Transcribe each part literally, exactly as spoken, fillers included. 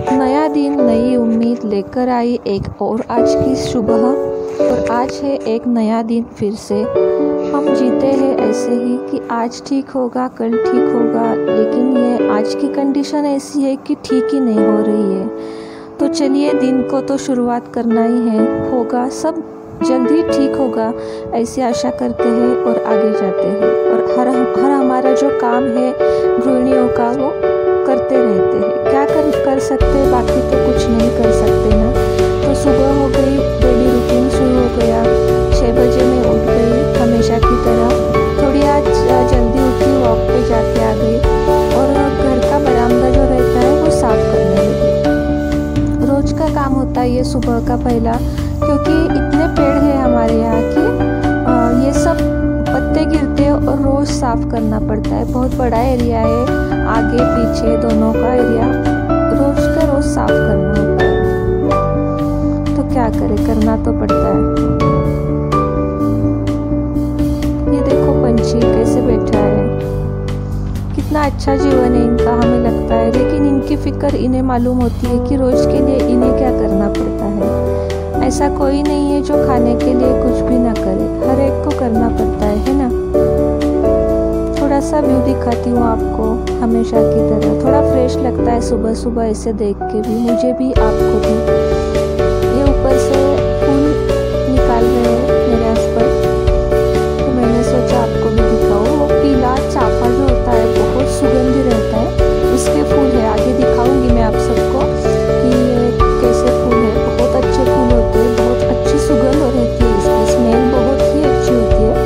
नया दिन नई उम्मीद लेकर आई एक और आज की सुबह। और आज है एक नया दिन फिर से। हम जीते हैं ऐसे ही कि आज ठीक होगा कल ठीक होगा, लेकिन ये आज की कंडीशन ऐसी है कि ठीक ही नहीं हो रही है। तो चलिए दिन को तो शुरुआत करना ही है, होगा सब जल्दी ठीक होगा ऐसी आशा करते हैं और आगे जाते हैं। और हर हर हमारा जो काम है गृहिणियों का वो करते रहते हैं। क्या कर कर सकते, बाकी तो कुछ नहीं कर सकते ना। तो सुबह हो गई, डेली रूटीन शुरू हो गया। छः बजे मैं उठ गई हमेशा की तरह। थोड़ी आज जल्दी उठी, वॉक पे जाके आ गई और घर का बरामदा जो रहता है वो साफ करने लगी। रोज का काम होता है ये सुबह का पहला, क्योंकि इतने पेड़ हैं हमारे यहाँ कि ये सब पत्ते गिरते हैं और रोज़ साफ़ करना पड़ता है। बहुत बड़ा एरिया है, आगे पीछे दोनों का एरिया रोज़ का रोज़ साफ़ करना होता है। तो क्या करें, करना तो पड़ता है। ये देखो पंछी कैसे बैठा है, कितना अच्छा जीवन है इनका हमें लगता है, लेकिन इनकी फ़िक्र इन्हें मालूम होती है कि रोज़ के लिए इन्हें क्या करना पड़ता है। ऐसा कोई नहीं है जो खाने के लिए कुछ भी ना करे, हर एक को करना पड़ता है है ना। थोड़ा सा व्यू दिखाती हूँ आपको हमेशा की तरह। थोड़ा फ्रेश लगता है सुबह सुबह ऐसे देख के भी, मुझे भी आपको भी। ये ऊपर से फूल निकाल रहे हैं मेरे हस्बैंड, तो मैंने सोचा आपको भी दिखाऊँ। वो पीला चाफा जो होता है बहुत सुगंधी रहता है, उसके फूल है। आगे दिखाऊंगी मैं आप सबको कि ये कैसे फूल है। बहुत अच्छे फूल होते हैं, बहुत अच्छी सुगंध रहती है, इसकी स्मेल बहुत ही अच्छी होती है।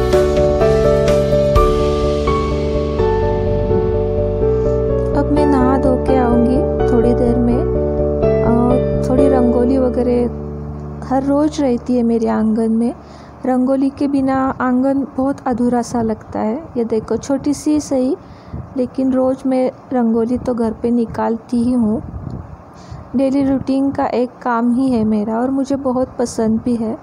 अब मैं नहा धो के आऊँगी थोड़ी देर में। और थोड़ी रंगोली वगैरह हर रोज़ रहती है मेरे आंगन में। रंगोली के बिना आंगन बहुत अधूरा सा लगता है। ये देखो छोटी सी सही, लेकिन रोज़ मैं रंगोली तो घर पे निकालती ही हूँ। डेली रूटीन का एक काम ही है मेरा और मुझे बहुत पसंद भी है।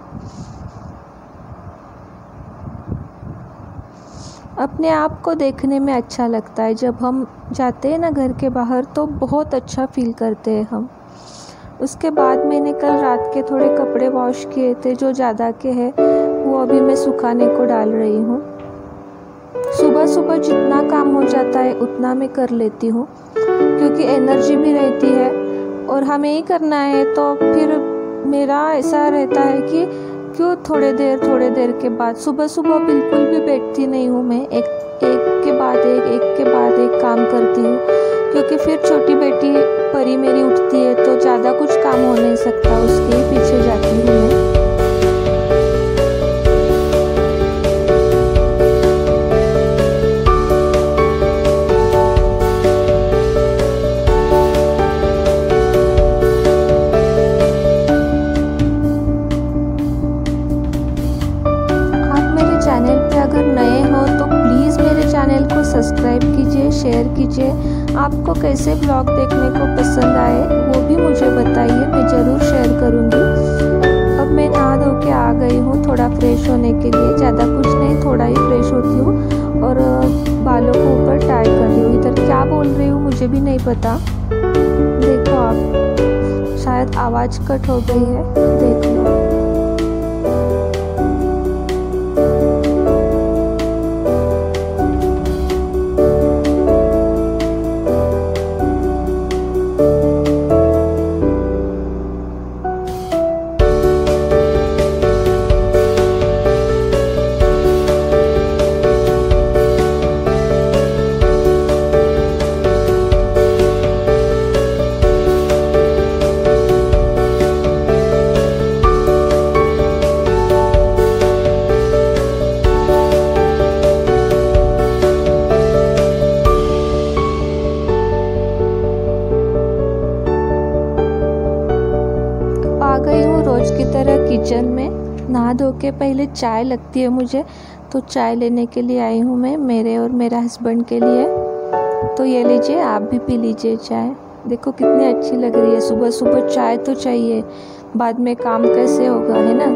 अपने आप को देखने में अच्छा लगता है। जब हम जाते हैं ना घर के बाहर तो बहुत अच्छा फील करते हैं हम। उसके बाद मैंने कल रात के थोड़े कपड़े वॉश किए थे जो ज़्यादा के हैं, वो अभी मैं सुखाने को डाल रही हूँ। सुबह सुबह जितना काम हो जाता है उतना मैं कर लेती हूँ, क्योंकि एनर्जी भी रहती है और हमें ही करना है। तो फिर मेरा ऐसा रहता है कि क्यों थोड़े देर थोड़े देर के बाद, सुबह सुबह बिल्कुल भी बैठती नहीं हूँ मैं। एक एक के बाद एक एक के बाद एक काम करती हूँ, क्योंकि फिर छोटी बेटी परी मेरी उठती है तो ज़्यादा कुछ काम हो नहीं सकता, उसके ही पीछे जाती हूँ मैं। चैनल पे अगर नए हो तो प्लीज़ मेरे चैनल को सब्सक्राइब कीजिए, शेयर कीजिए। आपको कैसे ब्लॉग देखने को पसंद आए वो भी मुझे बताइए, मैं ज़रूर शेयर करूँगी। अब मैं नहा धो के आ गई हूँ थोड़ा फ्रेश होने के लिए, ज़्यादा कुछ नहीं, थोड़ा ही फ्रेश होती हूँ और बालों को ऊपर टाई कर रही हूँ। इधर क्या बोल रही हूँ मुझे भी नहीं पता, देखो आप, शायद आवाज़ कट हो गई है, देख लो। गई हूँ रोज़ की तरह किचन में। नहा धो के पहले चाय लगती है मुझे, तो चाय लेने के लिए आई हूँ मैं, मेरे और मेरे हस्बैंड के लिए। तो ये लीजिए, आप भी पी लीजिए चाय। देखो कितनी अच्छी लग रही है, सुबह सुबह चाय तो चाहिए, बाद में काम कैसे होगा, है ना।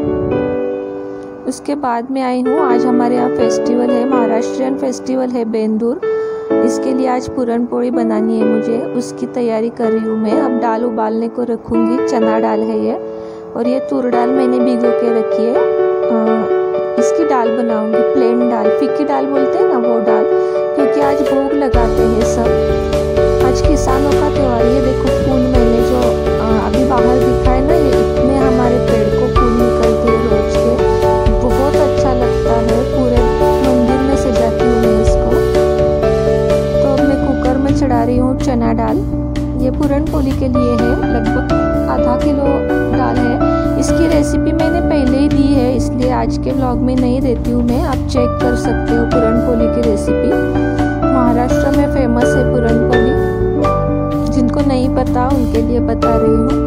उसके बाद में आई हूँ, आज हमारे यहाँ फेस्टिवल है, महाराष्ट्रियन फेस्टिवल है बेंदूर। इसके लिए आज पूरन पोली बनानी है मुझे, उसकी तैयारी कर रही हूँ मैं। अब दाल उबालने को रखूँगी, चना दाल है ये, और ये तूर दाल मैंने भिगो के रखी है। इसकी दाल बनाऊँगी, प्लेन दाल, फीकी दाल बोलते हैं ना वो दाल, क्योंकि आज भोग लगाते हैं सब। आज किसानों का त्यौहार। ये देखो फूल मैंने जो अभी बाहर दिखा है ना, ये इतने हमारे पेड़ को फूल निकलते हैं रोज के, बहुत अच्छा लगता है। पूरे मंदिर में सजाती हूँ मैं इसको। तो अब मैं कुकर में चढ़ा रही हूँ चना दाल। ये पूरन पोली के लिए है, लगभग आधा किलो दाल है। इसकी रेसिपी मैंने पहले ही दी है, इसलिए आज के व्लॉग में नहीं देती हूँ मैं। आप चेक कर सकते हो पूरन पोली की रेसिपी। महाराष्ट्र में फेमस है पूरन पोली, जिनको नहीं पता उनके लिए बता रही हूँ।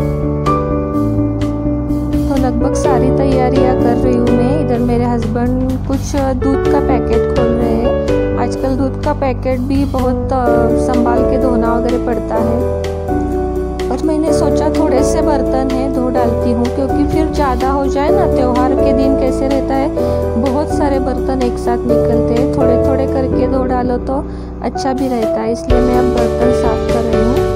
तो लगभग सारी तैयारियां कर रही हूँ मैं। इधर मेरे हस्बैंड कुछ दूध का पैकेट खोल रहे हैं। आजकल दूध का पैकेट भी बहुत संभाल के धोना वगैरह पड़ता है, और मैंने सोचा थोड़े से बर्तन है धो डालती हूँ, क्योंकि फिर ज़्यादा हो जाए ना। त्योहार के दिन कैसे रहता है, बहुत सारे बर्तन एक साथ निकलते हैं, थोड़े थोड़े करके धो डालो तो अच्छा भी रहता है। इसलिए मैं अब बर्तन साफ कर रही हूँ।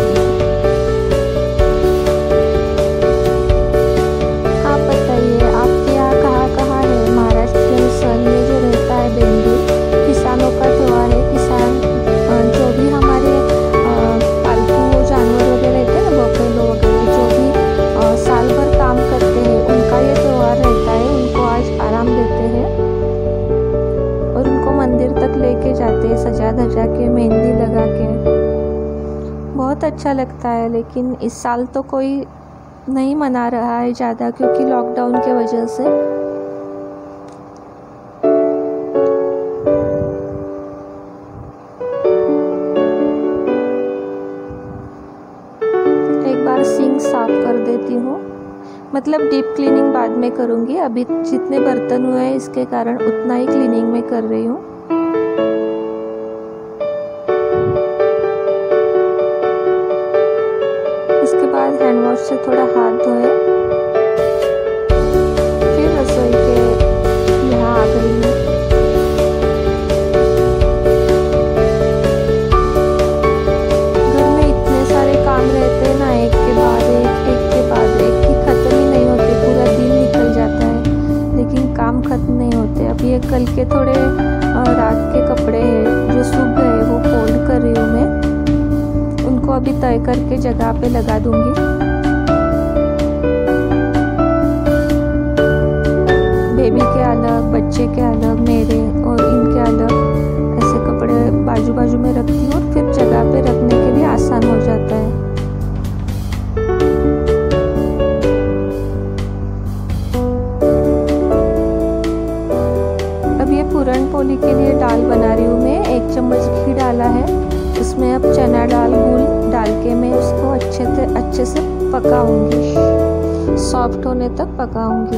आप बताइए आपके यहाँ कहाँ कहाँ है महाराष्ट्र सन में जो रहता है बेंदूर, किसानों का त्यौहार है। किसान जो भी हमारे पालतू जानवर वगैरह रहते हैं ना, बफेलो वगैरह, जो भी साल भर काम करते हैं, उनका ये त्यौहार रहता है। उनको आज आराम देते हैं और उनको मंदिर तक लेके जाते हैं सजा धजा के, मेहंदी लगा के। बहुत अच्छा लगता है। लेकिन इस साल तो कोई नहीं मना रहा है ज़्यादा, क्योंकि लॉकडाउन के वजह से। एक बार सिंक साफ कर देती हूँ, मतलब डीप क्लीनिंग बाद में करूँगी। अभी जितने बर्तन हुए हैं इसके कारण उतना ही क्लीनिंग में कर रही हूँ। इसके बाद हैंड वॉश से थोड़ा हाथ धोए, फिर रसोई के यहाँ आ गई हूँ। घर में इतने सारे काम रहते हैं ना, एक के बाद एक, एक के बाद एक, कि ख़त्म ही नहीं होते। पूरा दिन निकल जाता है लेकिन काम ख़त्म नहीं होते। अब ये कल के थोड़े रात के कपड़े हैं जो सूख गए, वो फोल्ड कर रही हूँ मैं। उनको अभी तय करके जगह पे लगा दूंगी। बेबी के अलग, बच्चे के अलग, मेरे और इनके अलग, ऐसे कपड़े बाजू बाजू में रखती हूँ, और फिर जगह पे रखने के लिए आसान हो जाता है। अब ये पूरन पोली के लिए दाल बना रही हूँ मैं। एक चम्मच घी डाला है, उसमें अब चना दाल गुल डाल के मैं उसको अच्छे से अच्छे से पकाऊंगी, सॉफ्ट होने तक पकाऊंगी।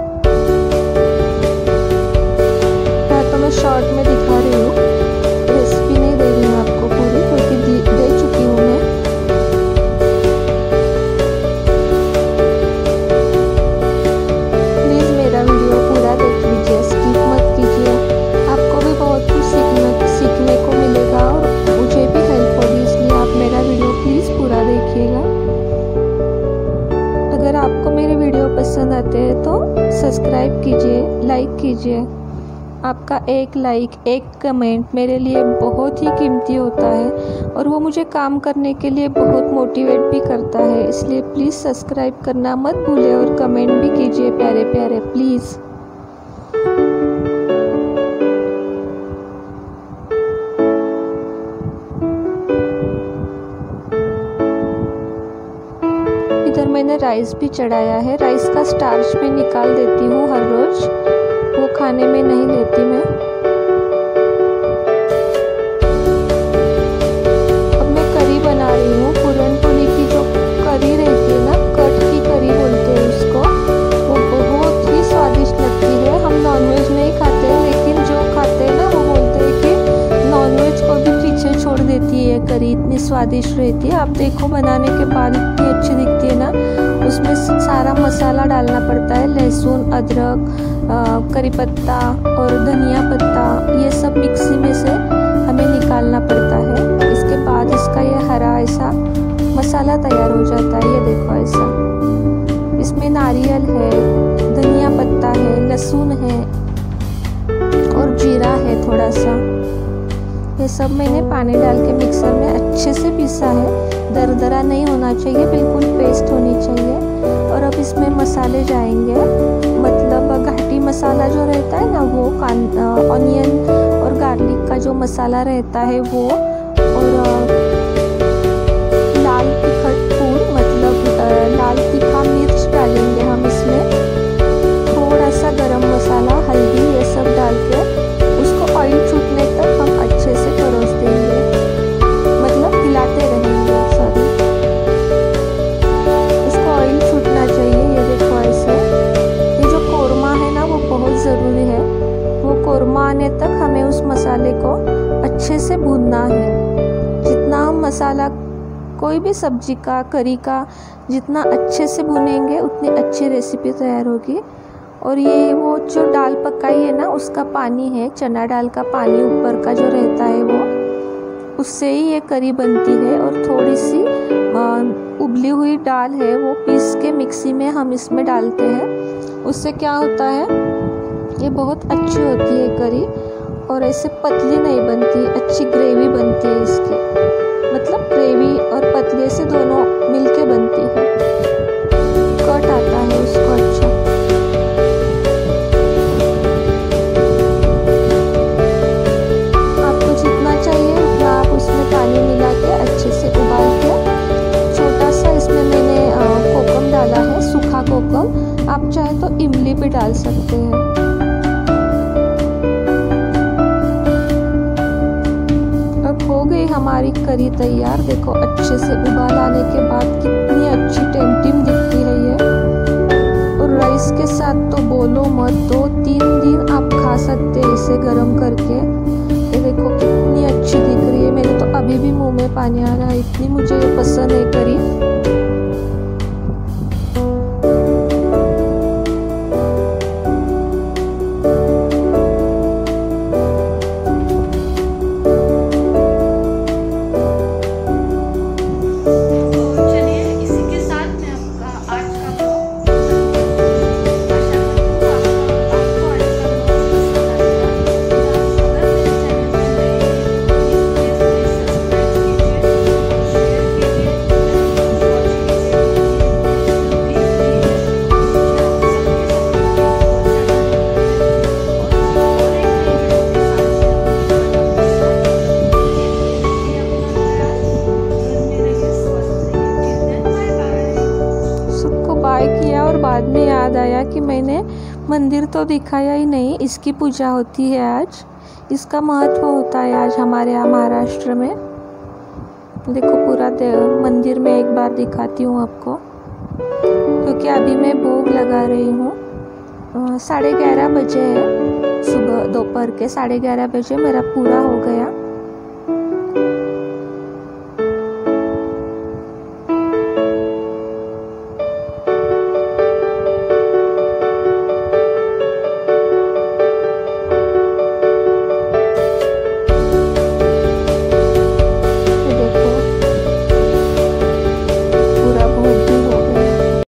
मैं तो मैं शॉर्ट में दिखा रही हूँ, रेसिपी नहीं दे रही हूँ आपको पूरी, क्योंकि दे चुकी हूँ मैं। प्लीज़ मेरा वीडियो पूरा देख लीजिए, स्किप मत कीजिए। आपको भी बहुत कुछ सीखने सीखने को मिलेगा और मुझे भी हेल्प होगी, इसलिए आप मेरा वीडियो प्लीज़ पूरा देखिएगा। अगर आपको मेरे वीडियो पसंद आते हैं तो सब्सक्राइब कीजिए, लाइक कीजिए। आपका एक लाइक, एक कमेंट मेरे लिए बहुत ही कीमती होता है, और वो मुझे काम करने के लिए बहुत मोटिवेट भी करता है। इसलिए प्लीज़ सब्सक्राइब करना मत भूलिए, और कमेंट भी कीजिए प्यारे प्यारे, प्लीज़। इधर मैंने राइस भी चढ़ाया है। राइस का स्टार्च भी निकाल देती हूँ हर रोज़, वो खाने में नहीं लेती मैं। अब मैं करी बना रही हूँ, पूरन पोली की जो करी रहती है ना, कट की करी बोलते हैं उसको, वो बहुत ही स्वादिष्ट लगती है। हम नॉनवेज नहीं खाते, लेकिन जो खाते हैं ना वो बोलते हैं कि नॉनवेज को भी पीछे छोड़ देती है करी, इतनी स्वादिष्ट रहती है। आप देखो बनाने के बाद इतनी अच्छी दिखती है ना। उसमें सारा मसाला डालना पड़ता है, लहसुन, अदरक, करी पत्ता और धनिया पत्ता, ये सब मिक्सी में से हमें निकाल डालना पड़ता है। इसके बाद इसका ये हरा ऐसा मसाला तैयार हो जाता है। ये देखो ऐसा, इसमें नारियल है, धनिया पत्ता है, लहसुन है और जीरा है थोड़ा सा। ये सब मैंने पानी डाल के मिक्सर में अच्छे से पीसा है। दरदरा नहीं होना चाहिए, बिल्कुल पेस्ट होनी चाहिए। और अब इसमें मसाले जाएंगे, मतलब घाटी मसाला जो रहता है ना वो, ऑनियन और गार्लिक का जो मसाला रहता है वो, और लाल तिखट फूड मतलब लाल तीखा मिर्च डालेंगे हम इसमें, थोड़ा सा गरम मसाला, हल्दी, ये सब डाल के उसको ऑयल छूटने तक हम अच्छे से परोस देंगे, मतलब हिलाते रहेंगे। सॉरी, इसको ऑयल छूटना चाहिए। ये देखो ऐसे, ये जो कोरमा है ना वो बहुत ज़रूरी है। वो कोरमा आने तक हमें उस मसाले को अच्छे से भूनना है। जितना हम मसाला कोई भी सब्जी का, करी का जितना अच्छे से भुनेंगे उतनी अच्छी रेसिपी तैयार होगी। और ये वो जो दाल पकाई है ना उसका पानी है, चना दाल का पानी ऊपर का जो रहता है वो, उससे ही ये करी बनती है। और थोड़ी सी उबली हुई दाल है वो पीस के मिक्सी में हम इसमें डालते हैं। उससे क्या होता है, ये बहुत अच्छी होती है करी, और ऐसे पतली नहीं बनती, अच्छी ग्रेवी बनती है इसकी, मतलब ग्रेवी और पतले से दोनों मिलके बनती है। कट आता है उसको अच्छा। आपको जितना चाहिए उतना आप उसमें पानी मिला के अच्छे से उबाल के, छोटा सा इसमें मैंने कोकम डाला है, सूखा कोकम। आप चाहे तो इमली भी डाल सकते हैं। हो गई हमारी करी तैयार। देखो अच्छे से उबाल आने के बाद कितनी अच्छी टेम्पटिंग दिखती है ये। और राइस के साथ तो बोलो मत, दो तीन दिन आप खा सकते हैं इसे गरम करके। ये देखो कितनी अच्छी दिख रही है, मेरे तो अभी भी मुंह में पानी आ रहा है, इतनी मुझे ये पसंद है करी। किया और बाद में याद आया कि मैंने मंदिर तो दिखाया ही नहीं, इसकी पूजा होती है आज, इसका महत्व होता है आज हमारे यहाँ महाराष्ट्र में। देखो पूरा मंदिर में एक बार दिखाती हूँ आपको, क्योंकि अभी मैं भोग लगा रही हूँ। साढ़े ग्यारह बजे है सुबह, दोपहर के साढ़े ग्यारह बजे मेरा पूरा हो गया।